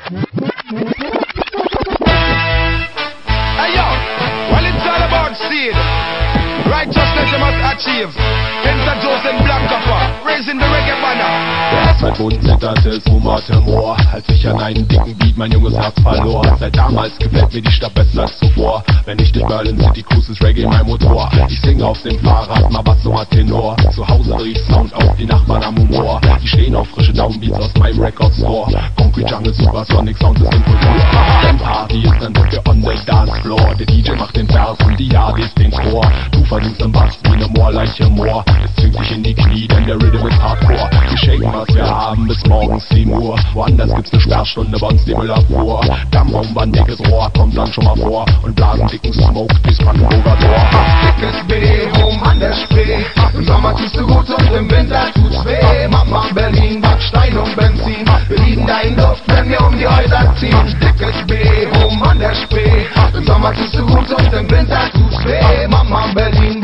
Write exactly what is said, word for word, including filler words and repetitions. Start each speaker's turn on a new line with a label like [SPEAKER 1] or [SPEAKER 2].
[SPEAKER 1] Hey yo, well it's all about seed. Righteousness you must achieve. Enter Joseph Black Copper, raising the reggae banner.
[SPEAKER 2] Mein Mund zitterte, es wummerte Moor, als ich an einen dicken Beat mein junges Herz verlor. Seit damals gefällt mir die Stadt besser als zuvor. Wenn ich in Berlin City cruise, ist Reggae mein Motor. Ich singe auf dem Fahrrad, mal Basso, mal Tenor. Zu Hause riech Sound auf, die Nachbarn am Humor. Die stehen auf frische Downbeats aus meinem Record Store. Concrete Jungle, Supersonic Sound ist in Kultur. Denn Party ist dann Brücke on the dance floor. Der D J macht den Vers und die Jadis den Chor. Du versuchst im Bass wie ne Moorleiche Moor. Es zwingt dich in die Knie, denn der Rhythm ist Hardcore. Wir shaken, was wir haben, bis morgens sieben Uhr. Woanders gibt's ne Sperrstunde, bei uns die Müllabfuhr. Dampfbomben, dickes Rohr, kommt dann schon mal vor. Und blasen dicken Smoke bis Brandenburger Tor.
[SPEAKER 3] Dickes B, Home an der Spree. Im Sommer tust du gut und im Winter tut's weh. Mama Berlin, Backstein und Benzin. Wir lieben deinen Duft, wenn wir um die Häuser ziehen. Dickes B, Home an der Spree. Im Sommer tust du gut und im Winter tut's weh. Mama Berlin,